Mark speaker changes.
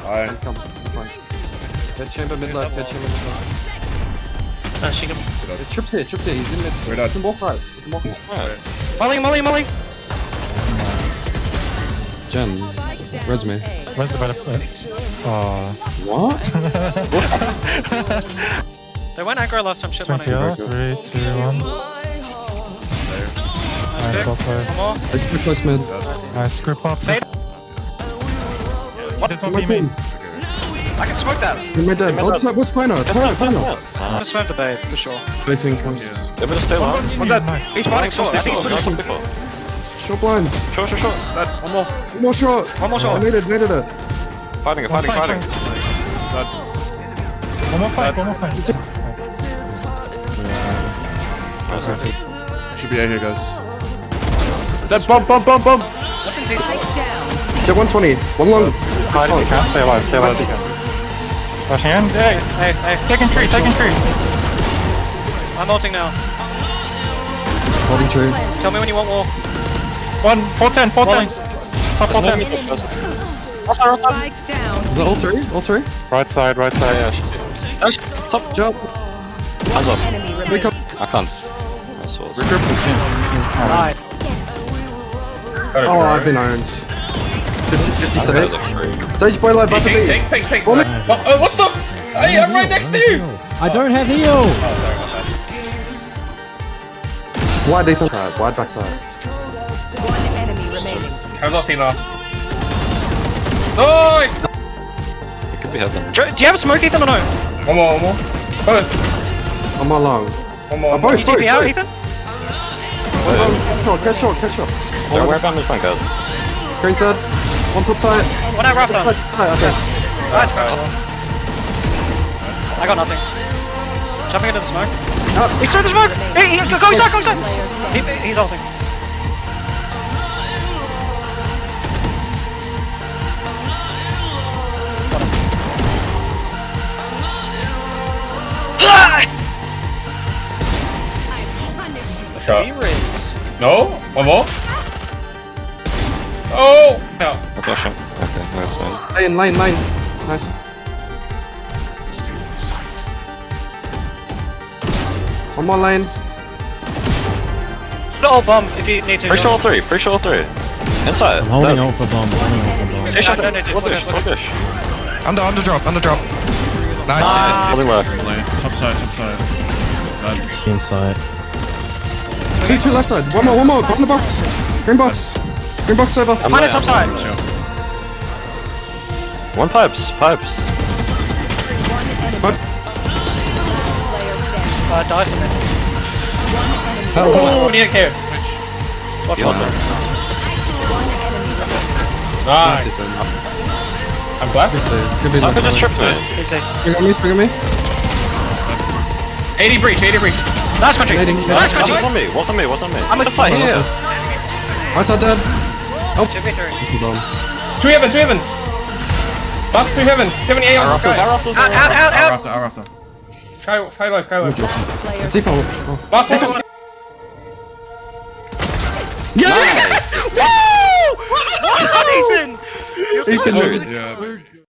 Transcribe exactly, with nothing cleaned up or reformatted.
Speaker 1: Aye.
Speaker 2: Come, fine. Dead chamber mid left, dead chamber mid left.
Speaker 3: Uh, she can.
Speaker 2: The Chip's here, Chip's here, he's in mid.
Speaker 1: We're dead.
Speaker 2: We can walk right, we can walk right.
Speaker 3: Molly, Molly, Molly!
Speaker 2: Jen, resume.
Speaker 4: Where's the better flip? Oh.
Speaker 2: What?
Speaker 3: They went aggro last time, shit money.
Speaker 4: twenty, three, two, one. Nice, well played.
Speaker 3: One more.
Speaker 2: Let's be close mid.
Speaker 4: Nice, group up.
Speaker 3: Fade.
Speaker 4: What? This one
Speaker 2: My
Speaker 4: be me.
Speaker 2: queen.
Speaker 3: I can smoke that.
Speaker 2: You're my dad. What's up? What's Pino? Pino, Pino.
Speaker 3: I'm gonna smoke the bait, for sure.
Speaker 2: Facing comes.
Speaker 5: They're gonna stay long.
Speaker 4: One dead. Nice.
Speaker 3: He's fighting short. He's pushing.
Speaker 2: Short blind.
Speaker 5: Short, short, short. Dead. One more.
Speaker 2: One more shot.
Speaker 3: One more shot.
Speaker 2: I made it, made it. it.
Speaker 5: Fighting it, fighting, fighting.
Speaker 4: Dead. One more fight, one more fight.
Speaker 1: Should be A here, guys. Dead. Bump, bump, bump, bump.
Speaker 3: What's in T-spawn?
Speaker 2: Check one twenty. One long.
Speaker 4: Hide if you can. Stay alive, stay alive if you can. Rushing in.
Speaker 3: Hey, hey, hey.
Speaker 4: Taking tree, taking tree.
Speaker 3: I'm ulting now.
Speaker 2: Holding tree.
Speaker 3: Tell me when you want war.
Speaker 4: One, four ten, four ten. Top four ten.
Speaker 2: Is that all three? All three?
Speaker 4: Right side, right side.
Speaker 5: Yeah, shit. Top.
Speaker 2: Jump.
Speaker 5: Hands up.
Speaker 2: Wake up.
Speaker 5: I can't.
Speaker 1: Regroup.
Speaker 2: Nice. Oh, I've been owned. fifty fifty sage. Sage boy live back to me.
Speaker 6: Pink, pink, pink. Oh, what the? Hey, I'm right next to you.
Speaker 7: I don't have heal.
Speaker 2: Just wide deep side, wide back side.
Speaker 8: One enemy remaining.
Speaker 6: How's our team last? Nice!
Speaker 5: It could be heaven.
Speaker 3: Do, do you have a smoke, Ethan, or no?
Speaker 6: One more, one more. Both.
Speaker 2: I'm all long.
Speaker 6: One more.
Speaker 2: Oh, both,
Speaker 3: You
Speaker 2: both,
Speaker 3: T P out,
Speaker 2: both.
Speaker 3: Ethan?
Speaker 2: One long. Catch shot, catch shot.
Speaker 5: Don't worry about this one, guys.
Speaker 2: Screen side. One top side.
Speaker 3: One out rafter.
Speaker 2: Right, okay.
Speaker 3: Nice crash. I got nothing. Jumping into the smoke.
Speaker 2: Oh.
Speaker 3: He's through the smoke! He, he, go inside, go inside! He, he's ulting.
Speaker 6: Shot.
Speaker 3: He-Riz.
Speaker 6: No? One more? Oh! No.
Speaker 5: I'm flashing. Okay, that's fine.
Speaker 2: Lane, lane, lane. Nice. One more lane.
Speaker 3: Little bomb if you need to.
Speaker 5: Free shot three, free shot three. Inside.
Speaker 7: I'm holding out for bomb. I'm holding out for bomb.
Speaker 5: Fish
Speaker 3: I
Speaker 5: out
Speaker 3: don't need to.
Speaker 5: What dish? What dish?
Speaker 9: Under, under drop, under drop. Nice.
Speaker 5: Holding left.
Speaker 1: Top side, top side. Dead.
Speaker 7: Inside.
Speaker 2: Two, two left side. One more, one more. Go in the box. Green box. Green box over.
Speaker 3: I'm on the top side.
Speaker 5: One pipes, pipes.
Speaker 2: Pipes.
Speaker 3: Uh, dice on it.
Speaker 2: Hell,
Speaker 6: Oh, we need a care.
Speaker 3: Watch
Speaker 5: Yeah.
Speaker 3: out.
Speaker 2: Nice.
Speaker 6: Nice. I'm glad.
Speaker 2: Good save. Good
Speaker 5: I could just trip me.
Speaker 3: Easy.
Speaker 2: Spring on me, spring on me.
Speaker 6: eighty breach, eighty breach.
Speaker 3: Nice country.
Speaker 2: Nading,
Speaker 3: Nice
Speaker 2: nading.
Speaker 3: country.
Speaker 5: What's on me? What's on me? What's on me?
Speaker 3: I'm
Speaker 5: inside here.
Speaker 2: Right side dead. Oh.
Speaker 3: two v three.
Speaker 2: Bomb.
Speaker 6: Two heaven, two heaven. Last two heaven. seventy-eight on the
Speaker 5: Rafters,
Speaker 6: sky.
Speaker 5: rafters,
Speaker 3: Out, out, out,
Speaker 1: Our
Speaker 3: out.
Speaker 1: after, our after.
Speaker 6: Sky, sky low, sky low.
Speaker 2: Default. Oh.
Speaker 6: Last one.
Speaker 2: Yes!
Speaker 3: Woo! What, Ethan? You're so
Speaker 1: Ethan,
Speaker 3: good.
Speaker 1: yeah.